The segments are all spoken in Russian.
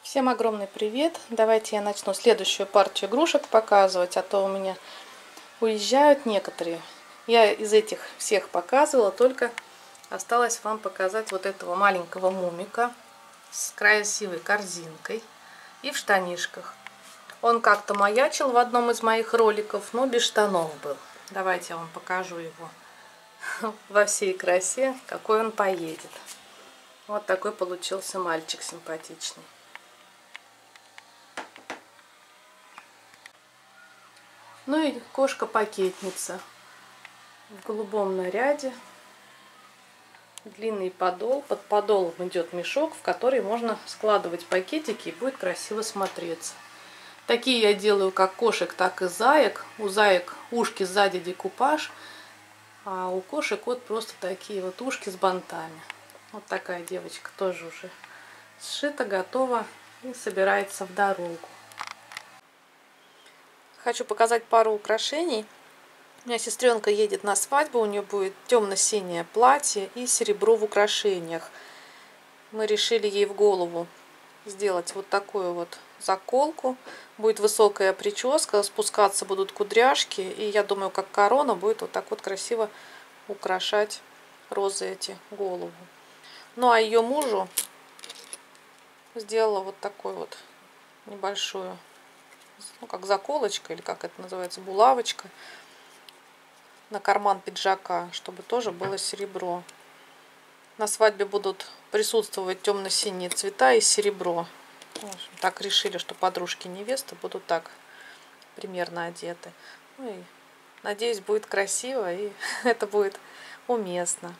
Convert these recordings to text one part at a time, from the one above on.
Всем огромный привет! Давайте я начну следующую партию игрушек показывать, а то у меня уезжают некоторые. Я из этих всех показывала, только осталось вам показать вот этого маленького мумика с красивой корзинкой и в штанишках. Он как-то маячил в одном из моих роликов, но без штанов был. Давайте я вам покажу его во всей красе, какой он поедет. Вот такой получился мальчик симпатичный. Ну и кошка-пакетница в голубом наряде. Длинный подол. Под подолом идет мешок, в который можно складывать пакетики, и будет красиво смотреться. Такие я делаю как кошек, так и заек. У заек ушки сзади декупаж, а у кошек вот просто такие вот ушки с бантами. Вот такая девочка тоже уже сшита, готова и собирается в дорогу. Хочу показать пару украшений. У меня сестренка едет на свадьбу, у нее будет темно-синее платье и серебро в украшениях. Мы решили ей в голову сделать вот такую вот заколку. Будет высокая прическа, спускаться будут кудряшки, и я думаю, как корона будет вот так вот красиво украшать розы эти голову. Ну а ее мужу сделала вот такую вот небольшую, ну как заколочка, или как это называется, булавочка на карман пиджака, чтобы тоже было серебро. На свадьбе будут присутствовать темно-синие цвета и серебро. В общем, так решили, что подружки невесты будут так примерно одеты. Ну и надеюсь, будет красиво, и это будет уместно.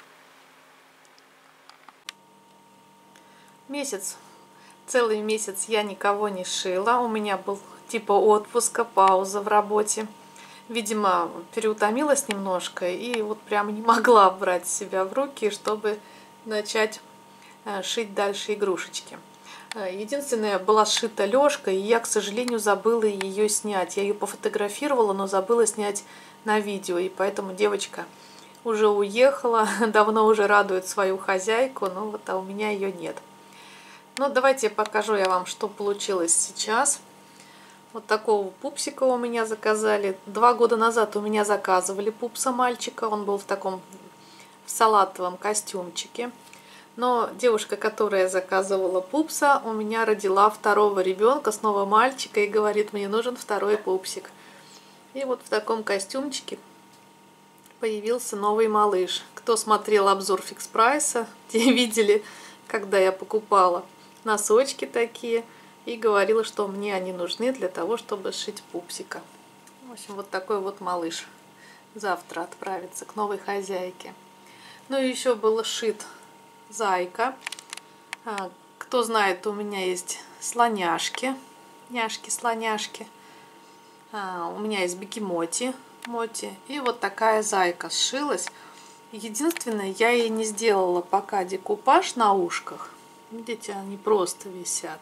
Целый месяц я никого не шила. У меня был типа отпуска, пауза в работе. Видимо, переутомилась немножко и вот прям не могла брать себя в руки, чтобы начать шить дальше игрушечки. Единственное, была сшита Лёшка, и я, к сожалению, забыла ее снять. Я ее пофотографировала, но забыла снять на видео, и поэтому девочка уже уехала, давно уже радует свою хозяйку, но вот а у меня ее нет. Ну, давайте покажу я вам, что получилось сейчас. Вот такого пупсика у меня заказали. 2 года назад у меня заказывали пупса мальчика. Он был в таком салатовом костюмчике. Но девушка, которая заказывала пупса, у меня родила второго ребенка, снова мальчика, и говорит, мне нужен второй пупсик. И вот в таком костюмчике появился новый малыш. Кто смотрел обзор Фикс Прайса, те видели, когда я покупала носочки такие. И говорила, что мне они нужны для того, чтобы сшить пупсика. В общем, вот такой вот малыш завтра отправится к новой хозяйке. Ну и еще был сшит зайка. Кто знает, у меня есть слоняшки. Няшки-слоняшки. У меня есть бегемоти. И вот такая зайка сшилась. Единственное, я ей не сделала пока декупаж на ушках. Видите, они просто висят.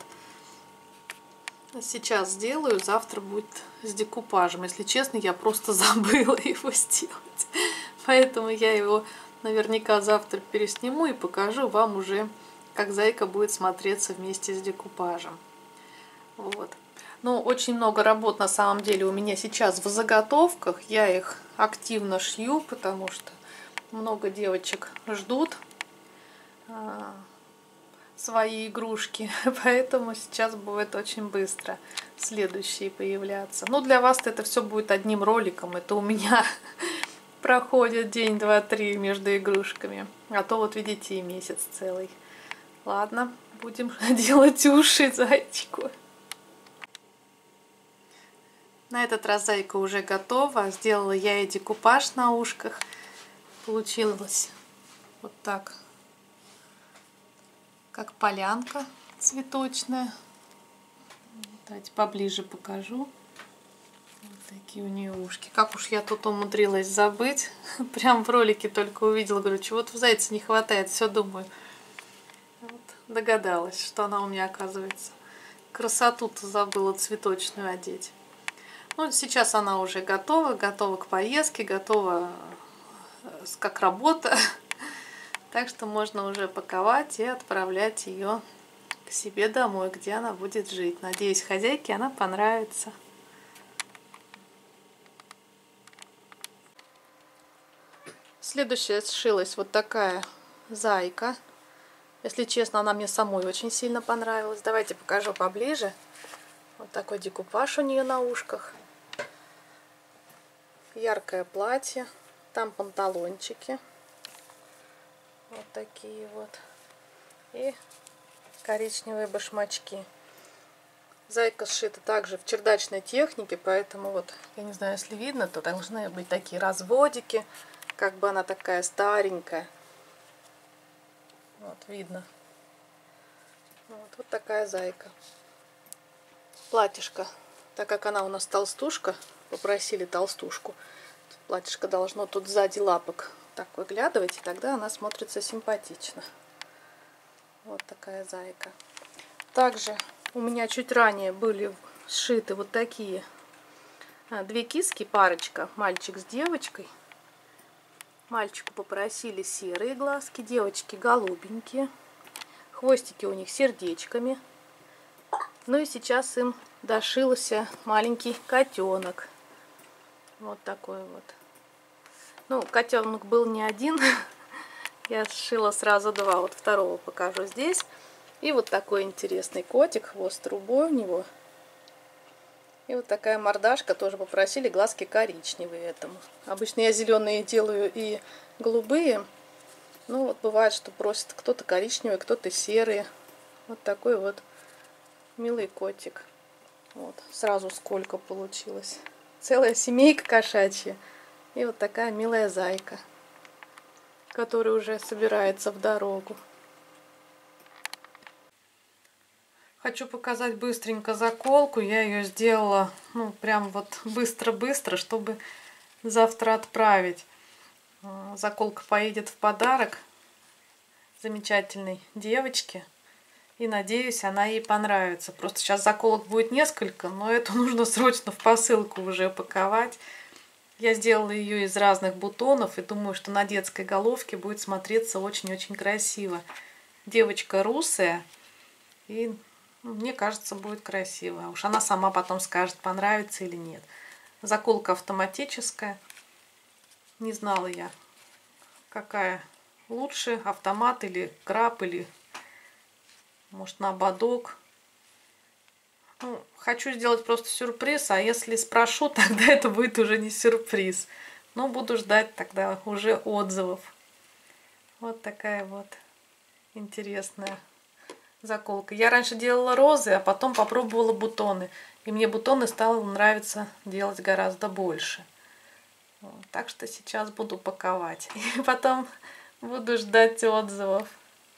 Сейчас сделаю, завтра будет с декупажем. Если честно, я просто забыла его сделать. Поэтому я его наверняка завтра пересниму и покажу вам уже, как зайка будет смотреться вместе с декупажем. Вот. Но очень много работ на самом деле у меня сейчас в заготовках. Я их активно шью, потому что много девочек ждут свои игрушки, поэтому сейчас будет очень быстро следующие появляться. Но для вас это все будет одним роликом, это у меня проходит день, два, три между игрушками, а то вот видите и месяц целый. Ладно, будем делать уши зайчику. На этот раз зайка уже готова, сделала я ей декупаж на ушках, получилось вот так. Как полянка цветочная. Давайте поближе покажу. Вот такие у нее ушки. Как уж я тут умудрилась забыть. Прям в ролике только увидела. Говорю, чего-то в зайце не хватает. Все думаю. Вот, догадалась, что она у меня оказывается. Красоту-то забыла цветочную одеть. Ну, сейчас она уже готова. Готова к поездке. Готова как работа. Так что можно уже паковать и отправлять ее к себе домой, где она будет жить. Надеюсь, хозяйке она понравится. Следующая сшилась вот такая зайка. Если честно, она мне самой очень сильно понравилась. Давайте покажу поближе. Вот такой декупаж у нее на ушках. Яркое платье. Там панталончики. Вот такие вот. И коричневые башмачки. Зайка сшита также в чердачной технике, поэтому вот, я не знаю, если видно, то должны быть такие разводики. Как бы она такая старенькая. Вот, видно. Вот такая зайка. Платьишко, так как она у нас толстушка, попросили толстушку. Платьишко должно тут сзади лапок так выглядывать, и тогда она смотрится симпатично. Вот такая зайка. Также у меня чуть ранее были сшиты вот такие две киски, парочка, мальчик с девочкой. Мальчику попросили серые глазки, девочки голубенькие. Хвостики у них сердечками. Ну и сейчас им дошился маленький котенок. Вот такой вот. Ну, котенок был не один. Я сшила сразу два. Вот второго покажу здесь. И вот такой интересный котик. Хвост трубой у него. И вот такая мордашка. Тоже попросили глазки коричневые этому. Обычно я зеленые делаю и голубые. Ну вот бывает, что просят кто-то коричневый, кто-то серые. Вот такой вот милый котик. Вот сразу сколько получилось. Целая семейка кошачья. И вот такая милая зайка, которая уже собирается в дорогу. Хочу показать быстренько заколку. Я ее сделала, ну, прям вот быстро-быстро, чтобы завтра отправить. Заколка поедет в подарок замечательной девочке. И надеюсь, она ей понравится. Просто сейчас заколок будет несколько, но эту нужно срочно в посылку уже паковать. Я сделала ее из разных бутонов и думаю, что на детской головке будет смотреться очень-очень красиво. Девочка русая, и мне кажется, будет красиво. Уж она сама потом скажет, понравится или нет. Заколка автоматическая. Не знала я, какая лучше, автомат или краб, или может на ободок. Ну, хочу сделать просто сюрприз, а если спрошу, тогда это будет уже не сюрприз. Но буду ждать тогда уже отзывов. Вот такая вот интересная заколка. Я раньше делала розы, а потом попробовала бутоны. И мне бутоны стало нравиться делать гораздо больше. Вот, так что сейчас буду паковать. И потом буду ждать отзывов.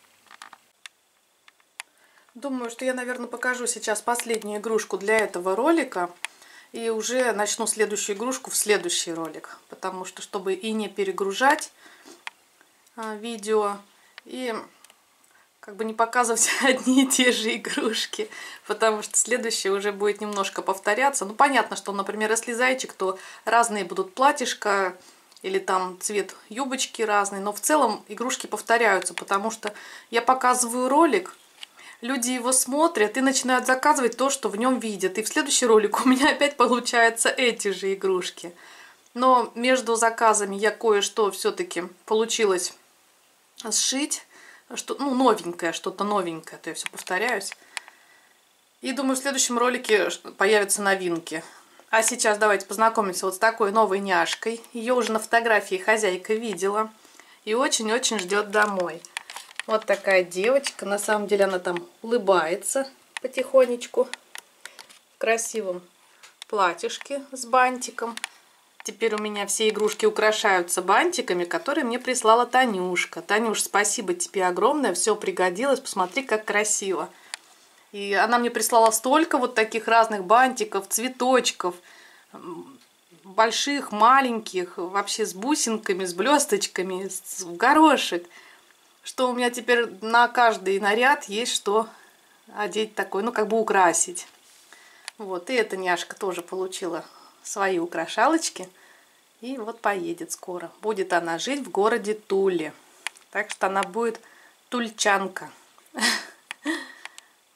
Думаю, что я, наверное, покажу сейчас последнюю игрушку для этого ролика. И уже начну следующую игрушку в следующий ролик. Потому что, чтобы и не перегружать видео, и как бы не показывать одни и те же игрушки. Потому что следующее уже будет немножко повторяться. Ну, понятно, что, например, если зайчик, то разные будут платьишко, или там цвет юбочки разный. Но в целом игрушки повторяются, потому что я показываю ролик, люди его смотрят и начинают заказывать то, что в нем видят. И в следующий ролик у меня опять получаются эти же игрушки. Но между заказами я кое-что все-таки получилось сшить. Что, ну, новенькое, что-то новенькое. А то я все повторяюсь. И думаю, в следующем ролике появятся новинки. А сейчас давайте познакомимся вот с такой новой няшкой. Ее уже на фотографии хозяйка видела. И очень-очень ждет домой. Вот такая девочка. На самом деле она там улыбается потихонечку. В красивом платьишке с бантиком. Теперь у меня все игрушки украшаются бантиками, которые мне прислала Танюшка. Танюш, спасибо тебе огромное. Все пригодилось. Посмотри, как красиво. И она мне прислала столько вот таких разных бантиков, цветочков. Больших, маленьких. Вообще с бусинками, с блесточками, в горошек. Что у меня теперь на каждый наряд есть что одеть такой, ну как бы украсить. Вот, и эта няшка тоже получила свои украшалочки. И вот поедет скоро. Будет она жить в городе Туле. Так что она будет тульчанка.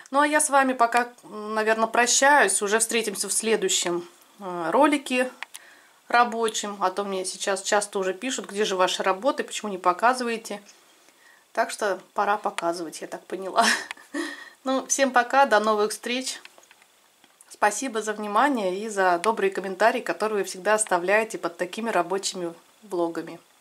Ну а я с вами пока, наверное, прощаюсь. Уже встретимся в следующем ролике рабочем. А то мне сейчас часто уже пишут, где же ваши работы, почему не показываете. Так что пора показывать, я так поняла. Ну, всем пока, до новых встреч. Спасибо за внимание и за добрые комментарии, которые вы всегда оставляете под такими рабочими влогами.